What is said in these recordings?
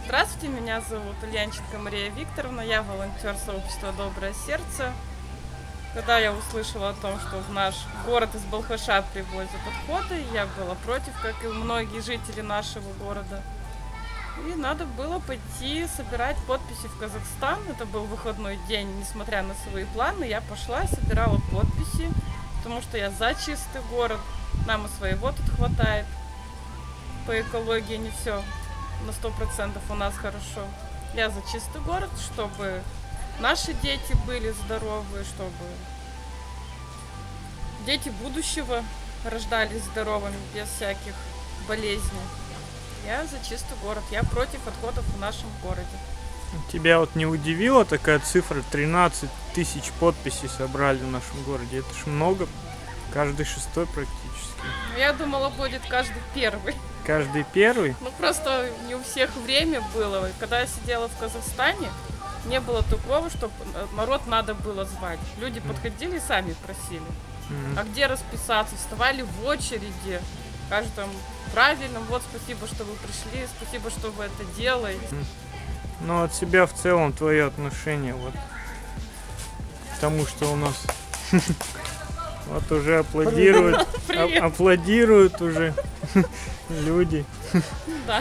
Здравствуйте, меня зовут Ульянченко Мария Викторовна, я волонтер сообщества «Доброе сердце». Когда я услышала о том, что в наш город из Балхаша привозят отходы, я была против, как и многие жители нашего города. И надо было пойти собирать подписи в Казахстан. Это был выходной день, несмотря на свои планы, я пошла и собирала подписи, потому что я за чистый город, нам и своего тут хватает. По экологии не все на 100% у нас хорошо. Я за чистый город, чтобы наши дети были здоровы, чтобы дети будущего рождались здоровыми, без всяких болезней. Я за чистый город, я против отходов в нашем городе. Тебя вот не удивила такая цифра? 13 тысяч подписей собрали в нашем городе. Это ж много, каждый шестой практически. Я думала, будет каждый первый. Каждый первый? Ну просто не у всех время было. Когда я сидела в Казахстане, не было такого, что народ надо было звать. Люди подходили и сами просили. А где расписаться? Вставали в очереди. Каждому правильно, вот спасибо, что вы пришли, спасибо, что вы это делаете. Ну от себя в целом твое отношение вот к тому, что у нас вот уже аплодируют, аплодируют уже люди. Да.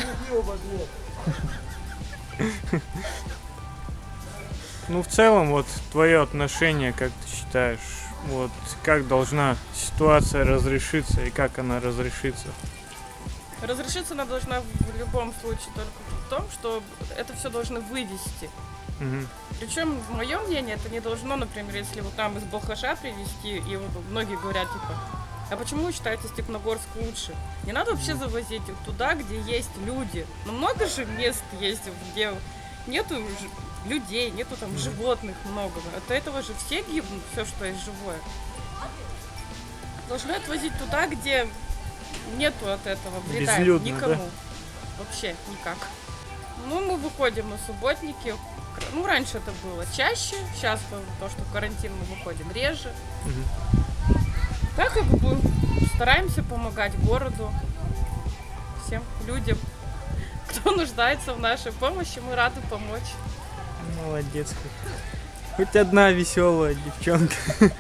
Ну в целом вот твое отношение, как ты считаешь, вот как должна ситуация разрешиться и как она разрешится? Разрешиться она должна в любом случае только в том, что это все должны вывести. Причем, в моем мнении, это не должно, например, если вот там из Балхаша привезти, и вот многие говорят, типа, а почему вы считаете Степногорск лучше? Не надо вообще завозить туда, где есть люди. Но много же мест есть, где нету людей, нету там животных много. От этого же все гибнут, все, что есть живое. Должны отвозить туда, где нету от этого вреда безлюдно, никому. Да? Вообще никак. Ну, мы выходим на субботники. Ну, раньше это было чаще. Сейчас то, что карантин, мы выходим реже. Так как бы стараемся помогать городу, всем людям, кто нуждается в нашей помощи, мы рады помочь. Молодец. Хоть одна веселая девчонка.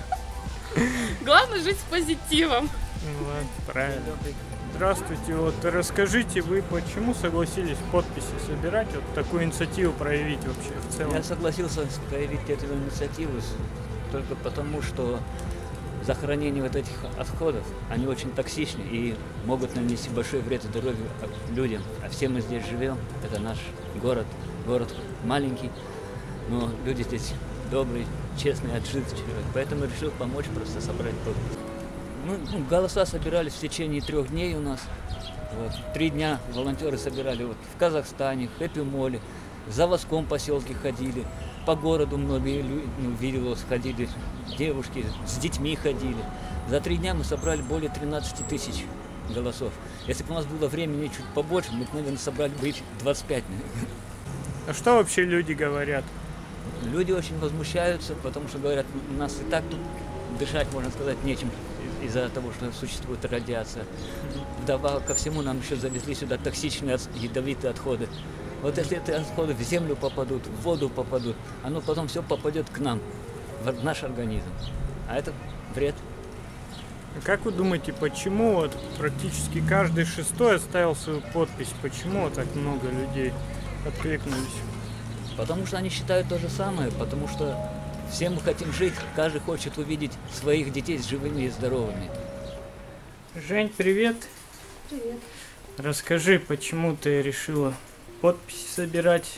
Главное жить с позитивом. Ну ладно, правильно. Здравствуйте, вот расскажите, вы почему согласились подписи собирать, вот такую инициативу проявить вообще в целом? Я согласился проявить эту инициативу только потому, что захоронение вот этих отходов, они очень токсичны и могут нанести большой вред здоровью людям. А все мы здесь живем, это наш город маленький, но люди здесь добрые, честные, отзывчивые, поэтому решил помочь просто собрать подписи. Ну, голоса собирались в течение 3 дней у нас. Вот. 3 дня волонтеры собирали вот в Казахстане, в Хэппи-моле, в заводском поселке ходили, по городу многие видел, ходили, девушки с детьми ходили. За 3 дня мы собрали более 13 тысяч голосов. Если бы у нас было времени чуть побольше, мы, наверное, собрали бы 25. А что вообще люди говорят? Люди очень возмущаются, потому что говорят, у нас и так тут дышать, можно сказать, нечем из-за того, что существует радиация. Вдобавок ко всему нам еще завезли сюда токсичные ядовитые отходы. Вот если эти отходы в землю попадут, в воду попадут, оно потом все попадет к нам, в наш организм. А это вред. Как вы думаете, почему вот практически каждый шестой оставил свою подпись? Почему вот так много людей откликнулись? Потому что они считают то же самое, потому что все мы хотим жить, каждый хочет увидеть своих детей живыми и здоровыми. Жень, привет. Привет. Расскажи, почему ты решила подписи собирать?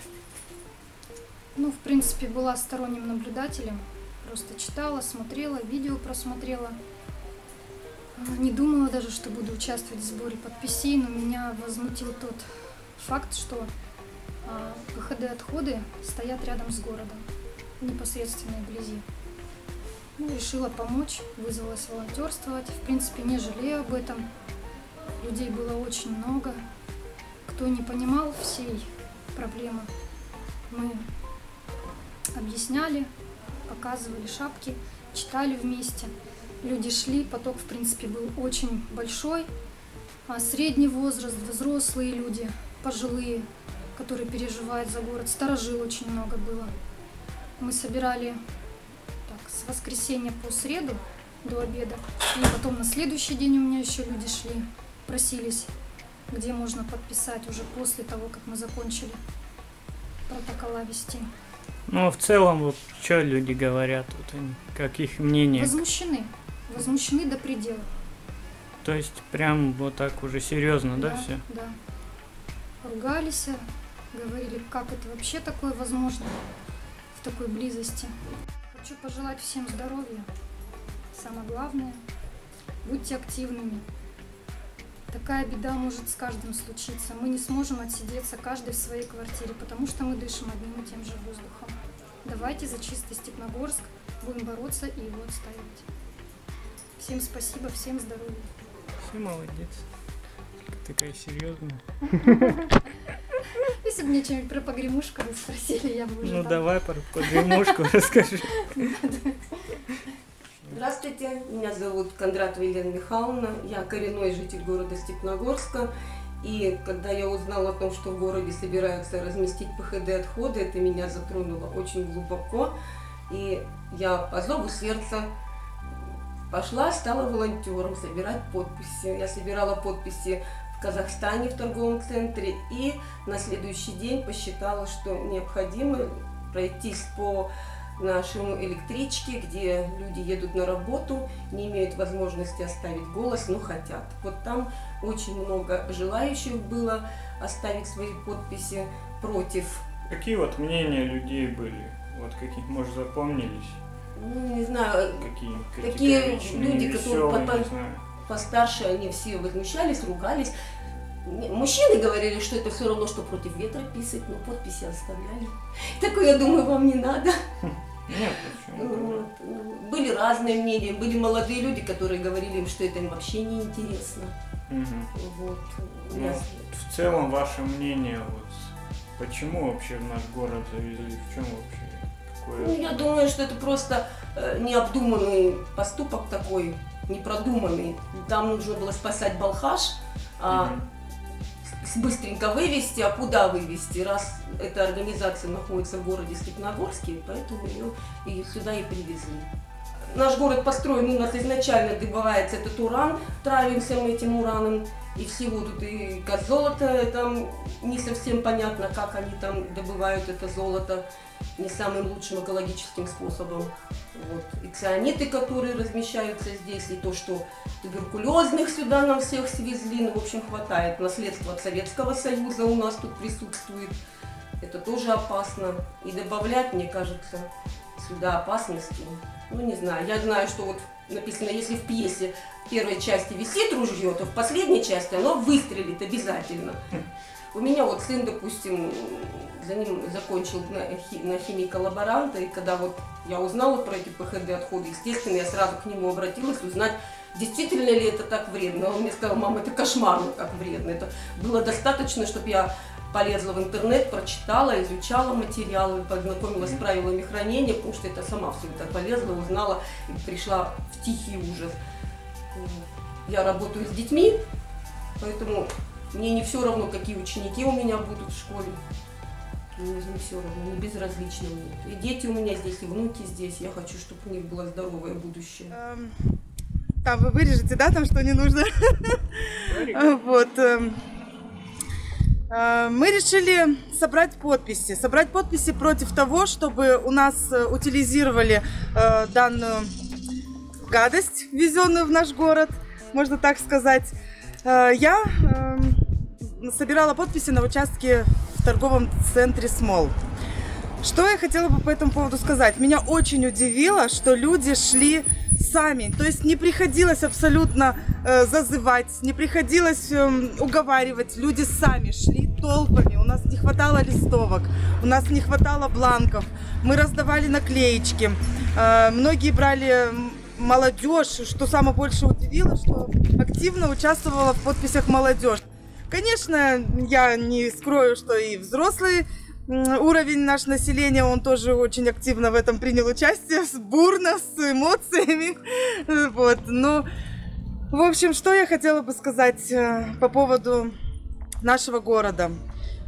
Ну, в принципе, была сторонним наблюдателем. Просто читала, смотрела, видео просмотрела. Не думала даже, что буду участвовать в сборе подписей, но меня возмутил тот факт, что КХД-отходы стоят рядом с городом, непосредственно вблизи. Ну, решила помочь, вызвалась волонтерствовать. В принципе, не жалею об этом. Людей было очень много. Кто не понимал всей проблемы, мы объясняли, показывали шапки, читали вместе. Люди шли, поток, в принципе, был очень большой. Средний возраст, взрослые люди, пожилые. который переживает за город. Старожил очень много было. Мы собирали так, с воскресенья по среду до обеда. И потом на следующий день у меня еще люди шли, просились, где можно подписать уже после того, как мы закончили протокола вести. Ну, в целом, вот, что люди говорят, вот, как их мнение? Возмущены до предела. То есть, прям вот так уже серьезно, да, все? Да. Ругались, говорили, как это вообще такое возможно в такой близости. Хочу пожелать всем здоровья. Самое главное, будьте активными. Такая беда может с каждым случиться. Мы не сможем отсидеться каждый в своей квартире, потому что мы дышим одним и тем же воздухом. Давайте за чистый Степногорск будем бороться и его отстаивать. Всем спасибо, всем здоровья. Все молодец. Такая серьезная. Если бы мне что-нибудь про погремушку спросили, я бы уже... Ну давай про погремушку расскажи. Здравствуйте, меня зовут Кондратова Елена Михайловна, я коренной житель города Степногорска. И когда я узнала о том, что в городе собираются разместить ПХД-отходы, это меня затронуло очень глубоко. И я по зову сердца пошла, стала волонтером собирать подписи. Я собирала подписи в Казахстане, в торговом центре, и на следующий день посчитала, что необходимо пройтись по нашему электричке, где люди едут на работу, не имеют возможности оставить голос, но хотят. Вот там очень много желающих было оставить свои подписи против. Какие вот мнения людей были? Вот каких, может, запомнились? Ну, не знаю, Какие такие люди, которые не знаю. постарше, они все возмущались, ругались. Мужчины говорили, что это все равно, что против ветра писать, но подписи оставляли. Такое, я думаю, вам не надо. Нет, почему? Были разные мнения, были молодые люди, которые говорили им, что это им вообще не интересно. Вот. Ну, в целом, ваше мнение, вот, почему вообще в наш город завезли, в чем вообще? Ну, я думаю, что это просто необдуманный поступок такой, непродуманный. Там нужно было спасать Балхаш, быстренько вывести, а куда вывести, раз эта организация находится в городе Степногорске, поэтому ее и сюда и привезли. Наш город построен, у нас изначально добывается этот уран, травимся мы этим ураном, и всего тут и золото, там не совсем понятно, как они там добывают это золото, не самым лучшим экологическим способом. Вот. И цианиды, которые размещаются здесь, и то, что туберкулезных сюда нам всех свезли, ну, в общем, хватает. Наследство от Советского Союза у нас тут присутствует, это тоже опасно. И добавлять, мне кажется, сюда опасности, ну, не знаю. Я знаю, что вот написано, если в пьесе в первой части висит ружье, то в последней части оно выстрелит обязательно. У меня вот сын, допустим, за ним закончил на химика-лаборанта, и когда вот я узнала про эти ПХД-отходы, естественно, я сразу к нему обратилась узнать, действительно ли это так вредно. Он мне сказал: мама, это кошмарно, как вредно. Это было достаточно, чтобы я полезла в интернет, прочитала, изучала материалы, познакомилась с правилами хранения, потому что это сама все это полезла, узнала и пришла в тихий ужас. Я работаю с детьми, поэтому мне не все равно, какие ученики у меня будут в школе. Мне не все равно, не безразлично мне. И дети у меня здесь, и внуки здесь. Я хочу, чтобы у них было здоровое будущее. Там вы вырежете, да, там что не нужно? Вот. Мы решили собрать подписи против того, чтобы у нас утилизировали данную гадость, ввезенную в наш город, можно так сказать. Я собирала подписи на участке в торговом центре СМОЛ. Что я хотела бы по этому поводу сказать? Меня очень удивило, что люди шли сами. То есть не приходилось абсолютно зазывать, не приходилось уговаривать. Люди сами шли толпами. У нас не хватало листовок, у нас не хватало бланков. Мы раздавали наклеечки. Многие брали молодежь. Что самое больше удивило, что активно участвовала в подписях молодежь. Конечно, я не скрою, что и взрослый уровень нашего населения, он тоже очень активно в этом принял участие, бурно, с эмоциями. Вот. Ну, в общем, что я хотела бы сказать по поводу нашего города.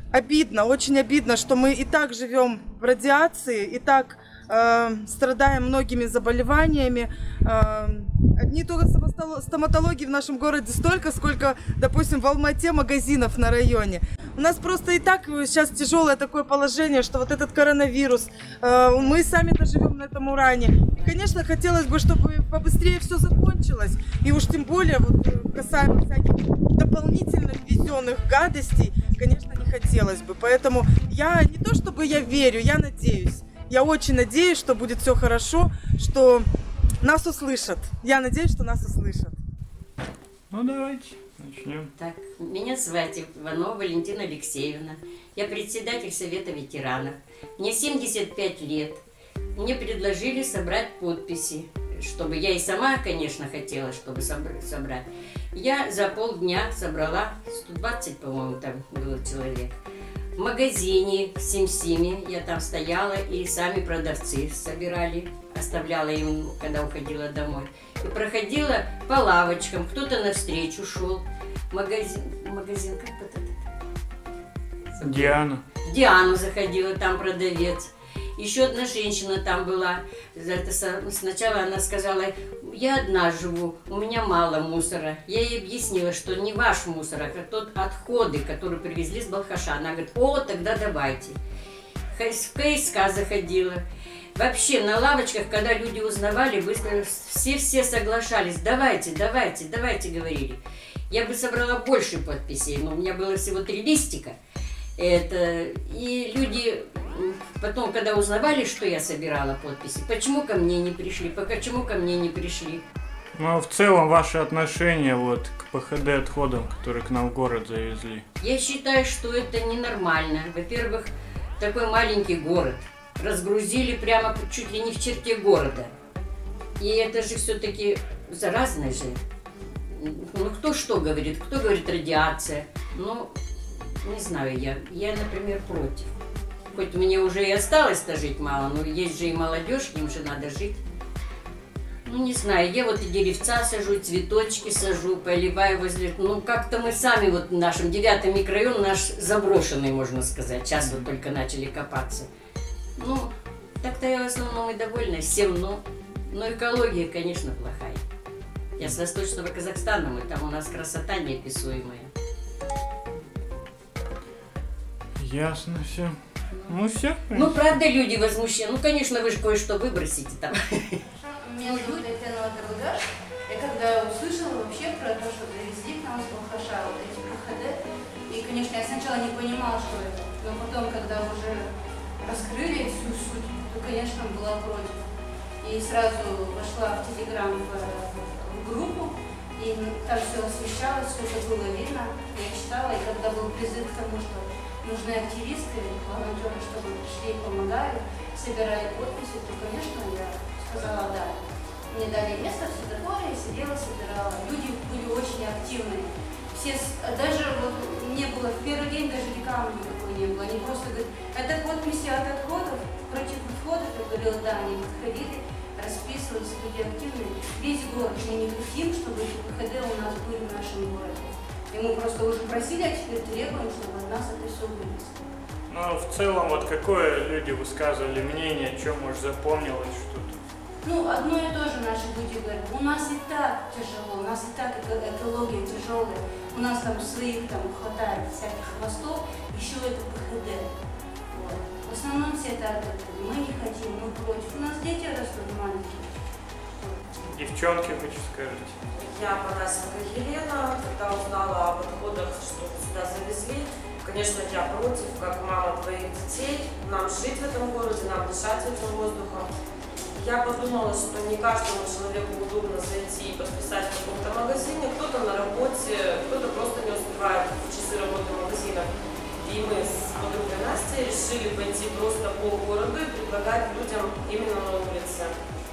обидно, очень обидно, что мы и так живем в радиации, и так страдаем многими заболеваниями. Одни только стоматологии в нашем городе столько, сколько, допустим, в Алмате магазинов на районе. У нас просто и так сейчас тяжелое такое положение, что вот этот коронавирус, мы сами-то живем на этом уране. И, конечно, хотелось бы, чтобы побыстрее все закончилось. И уж тем более, вот, касаемо всяких дополнительных ввезенных гадостей, конечно, не хотелось бы. Поэтому я не то чтобы я верю, я надеюсь. Я очень надеюсь, что будет все хорошо, что нас услышат. Я надеюсь, что нас услышат. Ну, давайте начнем. Так, меня зовут Иванова Валентина Алексеевна. Я председатель Совета ветеранов. Мне 75 лет. Мне предложили собрать подписи, чтобы я и сама, конечно, хотела, чтобы собрать. Я за полдня собрала 120, по-моему, там было человек. В магазине в Сим-Симе я там стояла, и сами продавцы собирали. Оставляла им, когда уходила домой. И проходила по лавочкам, кто-то навстречу шел. Магазин, как вот это? Диана. В Диану заходила, там продавец. Еще одна женщина там была. Сначала она сказала: я одна живу, у меня мало мусора. Я ей объяснила, что не ваш мусор, а тот отходы, которые привезли с Балхаша. Она говорит: о, тогда давайте. В КСК заходила. Вообще на лавочках, когда люди узнавали, все соглашались. Давайте, говорили. Я бы собрала больше подписей, но у меня было всего 3 листика. И люди потом, когда узнавали, что я собирала подписи, почему ко мне не пришли, Ну, а в целом ваши отношения вот к ПХД отходам, которые к нам в город завезли? Я считаю, что это ненормально. Во-первых, такой маленький город. Разгрузили прямо чуть ли не в черте города. И это же все-таки заразно же. Ну, кто что говорит? Кто говорит радиация? Ну, не знаю я. Я, например, против. Хоть мне уже и осталось-то жить мало, но есть же и молодежь, им же надо жить. Ну, не знаю, я вот и деревца сажу, цветочки сажу, поливаю возле... Ну, как-то мы сами, вот в нашем 9-м микрорайон, наш заброшенный, можно сказать. Сейчас вот только начали копаться. Ну, так-то я в основном и довольна всем, но экология, конечно, плохая. Я с Восточного Казахстана, и там у нас красота неописуемая. Ясно все. Ну все. Ну, правда, люди возмущены. Ну, конечно, вы же кое-что выбросите там. Меня зовут Татьяна Дорогаш. Я когда услышала вообще про то, что привезли к нам с Балхаша вот эти ПХД, и, конечно, я сначала не понимала, что это, но потом, когда уже раскрыли всю суть, то, конечно, была против. И сразу вошла в Телеграм в группу, и там все освещалось, все это было видно. Я читала, и когда был призыв к тому, что нужны активисты, волонтеры, чтобы пришли и помогали, собирали подписи, то, конечно, я сказала да. Мне дали место, все такое, я сидела, собирала. Люди были очень активные. Все, даже вот не было, в первый день даже рекламы никакой не было. Они просто говорят, это подписи от отходов, против отходов. Я говорила, да, они подходили, расписывались, люди активные. Весь город мы не хотим, чтобы эти ПХД у нас были в нашем городе. И мы просто уже просили, а теперь требуем, чтобы от нас это все вынесли. Ну, в целом, вот какое люди высказывали мнение, о чем, может, запомнилось что-то? Ну, одно и то же наши люди говорят, у нас и так тяжело, у нас и так экология тяжелая, у нас там своих там хватает всяких хвостов, еще это ПХД. Вот. В основном все это мы не хотим, мы против. У нас дети растут маленькие. Девчонки, хочу сказать. Я Панасенко Елена, когда узнала об отходах, что сюда завезли, конечно, я против, как мама твоих детей, нам жить в этом городе, нам дышать этим воздухом. Я подумала, что не каждому человеку удобно зайти и подписать в каком-то магазине, кто-то на работе, кто-то просто не успевает в часы работы магазина. И мы с подругой Настей решили пойти просто полгорода и предлагать людям именно на улице.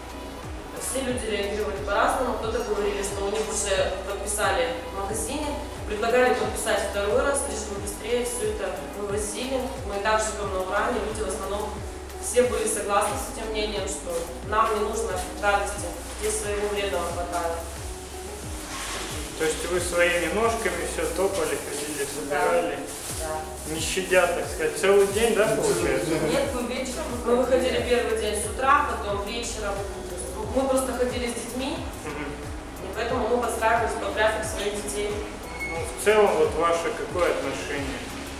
Все люди реагировали по-разному, кто-то говорили, что у них уже подписали в магазине, предлагали подписать второй раз, лишь бы быстрее все это вывозили. Мы и так живем на уране, люди в основном все были согласны с этим мнением, что нам не нужно гадости, здесь своего вредного хватает. То есть вы своими ножками все топали, ходили все собирали? Да. Не щадя, так сказать, целый день, да, получается? Нет, мы вечером. Мы выходили первый день с утра, потом вечером. Мы просто ходили с детьми, и поэтому мы подстраивались под график своих детей. Ну, в целом, вот ваше какое отношение?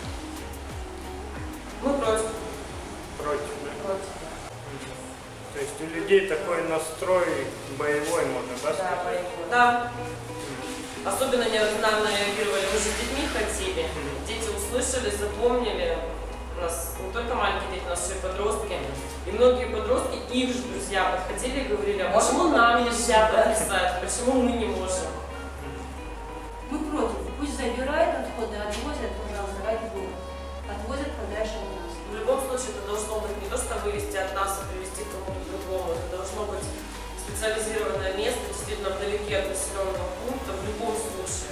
Мы против. Против, да? Против. То есть у людей такой настрой боевой, можно, да, Да, сказать? боевой. Да. Особенно неординарно реагировали. Мы же с детьми ходили. Дети услышали, запомнили. У нас не только маленькие дети, у нас еще и подростки. И многие подростки, их же друзья подходили и говорили, а почему нам нельзя подписать, почему мы не можем? Мы против. Пусть забирают отходы, отвозят, пожалуйста, ради Бога. Отвозят подальше от нас. В любом случае это должно быть не то, что вывести от нас и привести к кому-то другому. Это должно быть специализированное место, действительно вдалеке от населенного пункта, в любом случае.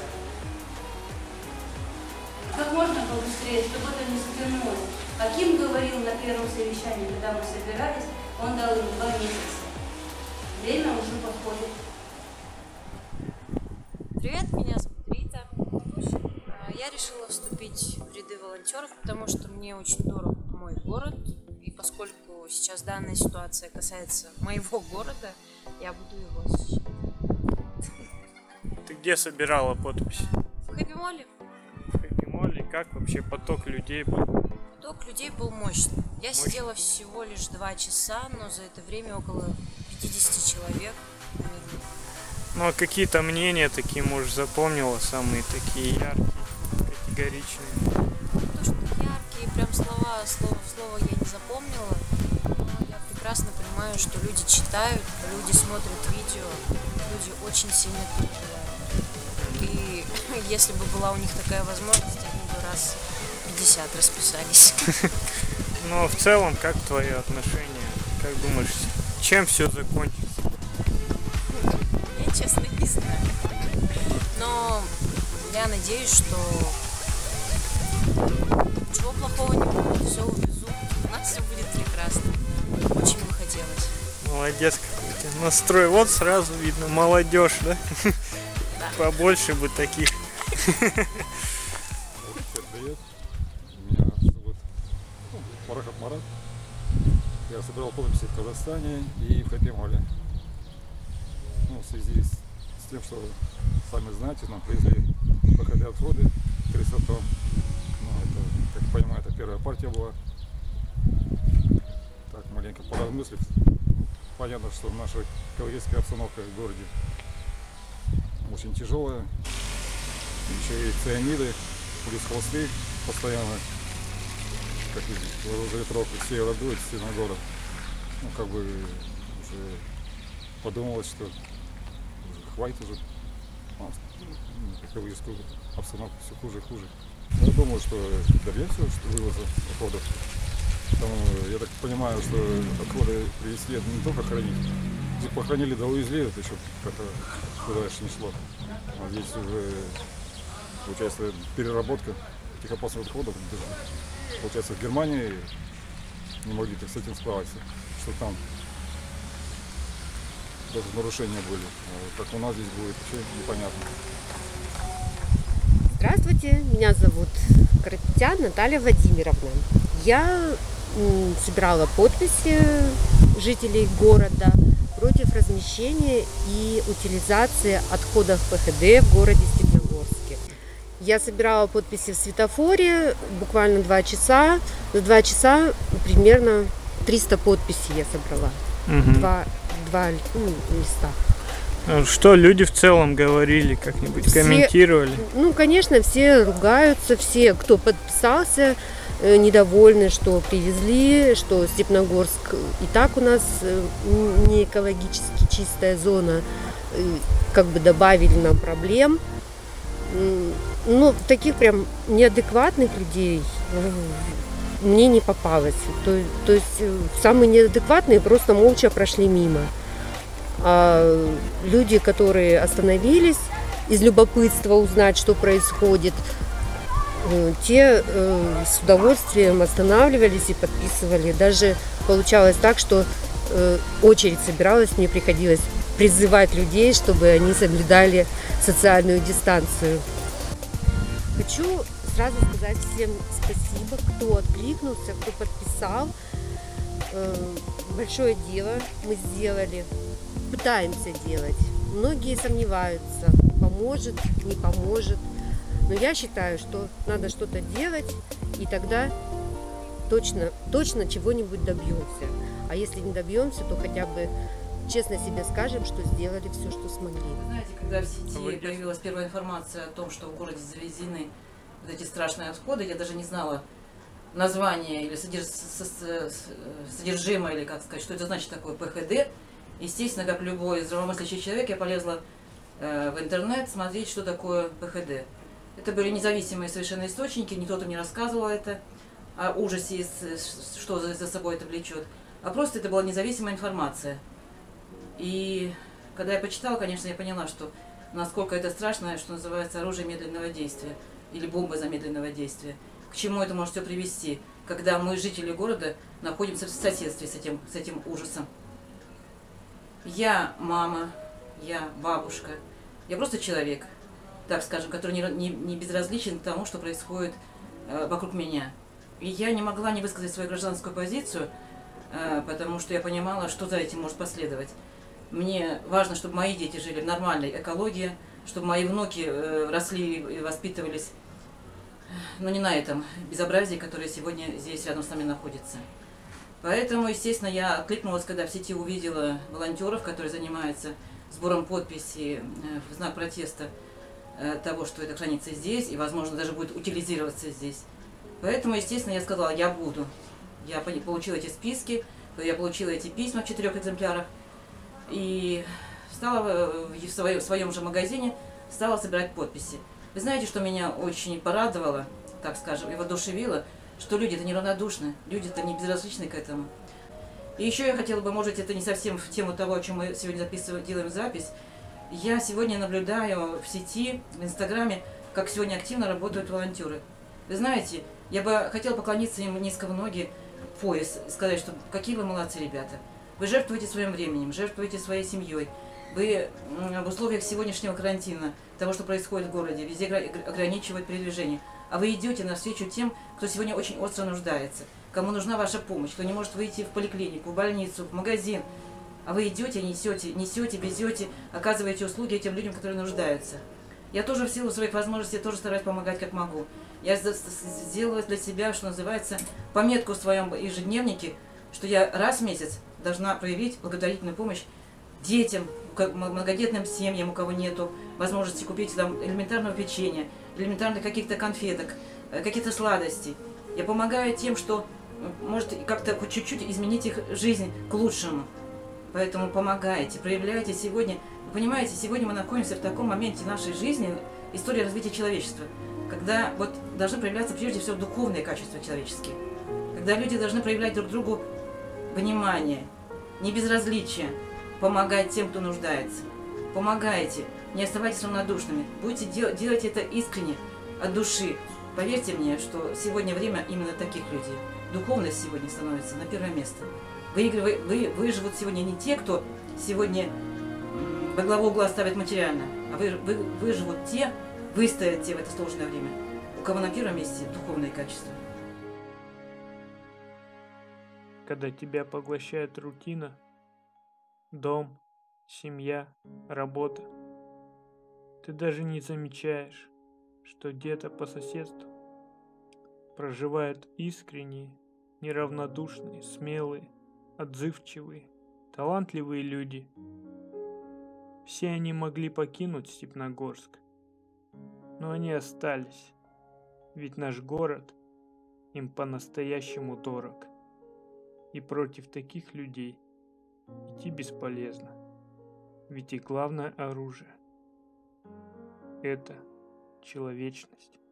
Как можно побыстрее, чтобы это не затянулось. Аким говорил на первом совещании, когда мы собирались, он дал им 2 месяца. Время уже подходит. Привет, меня зовут Рита. Я решила вступить в ряды волонтеров, потому что мне очень дорог мой город. И поскольку сейчас данная ситуация касается моего города, я буду его защищать. Ты где собирала подписи? В Хэппи-молле. В Хэппи-молле. Как вообще поток людей был? Поток людей был мощный. Я сидела всего лишь 2 часа, но за это время около 50 человек, наверное. Ну, а какие-то мнения такие, может, запомнила, самые такие яркие, категоричные? То, что яркие, прям слова в слово я не запомнила, но я прекрасно понимаю, что люди читают, люди смотрят видео, люди очень сильно переживают. И если бы была у них такая возможность, они бы раз 50 расписались. Ну, в целом, как твое отношение? Как думаешь, чем все закончится? Я, честно, не знаю. Но я надеюсь, что ничего плохого не будет, все увезут, у нас все будет прекрасно. Очень бы хотелось. Молодец какой-то настрой. Вот сразу видно, молодежь, да? Да. Побольше бы таких. Привет, меня зовут Марахат Марат. Я собирал подписи в Казахстане и в Хэппи-молле. Ну, в связи с тем, что, сами знаете, нам привезли ПХД отходы 300 тонн. Ну, это, как я понимаю, это первая партия была. Так, маленько поразмыслив. Понятно, что наша экологическая обстановка в городе очень тяжелая. Еще и цианиды, плюс хвосты постоянно, как из ветров, все радуют, все на город. Ну, как бы уже подумалось, что уже хватит уже, экологическую обстановку все хуже и хуже. Но я думаю, что добьемся вывоза отходов. Потому, я так понимаю, что отходы привезли не только хранить. Если похоронили, да увезли, это еще как-то куда дальше не шло. А здесь уже, получается, переработка этих опасных отходов. Получается, в Германии не могли с этим справиться, что там даже нарушения были. А как у нас здесь будет, вообще непонятно. Здравствуйте, меня зовут Каратян Наталья Владимировна. Я собирала подписи жителей города против размещения и утилизации отходов ПХД в городе Степногорске. Я собирала подписи в светофоре буквально 2 часа. За 2 часа примерно 300 подписей я собрала. Два листа. Что люди в целом говорили, как-нибудь комментировали? Ну, конечно, все ругаются, все, кто подписался, недовольны, что привезли, что Степногорск и так у нас не экологически чистая зона, как бы добавили нам проблем. Ну, таких прям неадекватных людей мне не попалось. То есть самые неадекватные просто молча прошли мимо. А люди, которые остановились из любопытства узнать, что происходит, те с удовольствием останавливались и подписывали. Даже получалось так, что очередь собиралась, мне приходилось призывать людей, чтобы они соблюдали социальную дистанцию. Хочу сразу сказать всем спасибо, кто откликнулся, кто подписал. Большое дело мы сделали, пытаемся делать. Многие сомневаются, поможет, не поможет. Но я считаю, что надо что-то делать, и тогда точно чего-нибудь добьемся. А если не добьемся, то хотя бы честно себе скажем, что сделали все, что смогли. Знаете, когда в сети появилась первая информация о том, что в городе завезены вот эти страшные отходы, я даже не знала название или содержимое, или как сказать, что это значит такое ПХД. Естественно, как любой здравомыслящий человек, я полезла в интернет смотреть, что такое ПХД. Это были независимые совершенно источники, никто там не рассказывал это о ужасе, что за собой это влечет, а просто это была независимая информация. И когда я почитала, конечно, я поняла, что насколько это страшно, что называется оружие медленного действия или бомба замедленного действия. К чему это может все привести, когда мы, жители города, находимся в соседстве с этим ужасом. Я мама, я бабушка, я просто человек, так скажем, который не безразличен к тому, что происходит вокруг меня. И я не могла не высказать свою гражданскую позицию, потому что я понимала, что за этим может последовать. Мне важно, чтобы мои дети жили в нормальной экологии, чтобы мои внуки росли и воспитывались, но не на этом безобразии, которое сегодня здесь рядом с нами находится. Поэтому, естественно, я откликнулась, когда в сети увидела волонтеров, которые занимаются сбором подписей в знак протеста того, что это хранится здесь и, возможно, даже будет утилизироваться здесь. Поэтому, естественно, я сказала, я буду. Я получила эти списки, я получила эти письма в 4 экземплярах и стала в своем же магазине стала собирать подписи. Вы знаете, что меня очень порадовало, так скажем, и воодушевило, что люди-то неравнодушны, люди-то не безразличны к этому. И еще я хотела бы, может, это не совсем в тему того, о чем мы сегодня делаем запись. Я сегодня наблюдаю в сети, в Инстаграме, как сегодня активно работают волонтеры. Вы знаете, я бы хотела поклониться им низко в ноги, в пояс, сказать, что какие вы молодцы, ребята. Вы жертвуете своим временем, жертвуете своей семьей. Вы в условиях сегодняшнего карантина, того, что происходит в городе, везде ограничивают передвижение. А вы идете навстречу тем, кто сегодня очень остро нуждается, кому нужна ваша помощь, кто не может выйти в поликлинику, в больницу, в магазин. А вы идете, несете, везете, оказываете услуги этим людям, которые нуждаются. Я тоже в силу своих возможностей тоже стараюсь помогать, как могу. Я сделала для себя, что называется, пометку в своем ежедневнике, что я раз в месяц должна проявить благотворительную помощь детям, многодетным семьям, у кого нету возможности купить там элементарного печенья, элементарных каких-то конфеток, каких-то сладостей. Я помогаю тем, что может как-то хоть чуть-чуть изменить их жизнь к лучшему. Поэтому помогайте, проявляйте сегодня. Вы понимаете, сегодня мы находимся в таком моменте нашей жизни, истории развития человечества, когда вот должны проявляться прежде всего духовные качества человеческие, когда люди должны проявлять друг другу внимание, не безразличие, помогать тем, кто нуждается. Помогайте, не оставайтесь равнодушными, будете делать это искренне, от души. Поверьте мне, что сегодня время именно таких людей. Духовность сегодня становится на первое место. Выживут сегодня не те, кто сегодня во главу угла ставит материально, а выживут те, выстоят те в это сложное время, у кого на первом месте духовные качества. Когда тебя поглощает рутина, дом, семья, работа, ты даже не замечаешь, что где-то по соседству проживают искренние, неравнодушные, смелые, отзывчивые, талантливые люди. Все они могли покинуть Степногорск, но они остались, ведь наш город им по-настоящему дорог. И против таких людей идти бесполезно, ведь и главное оружие – это человечность.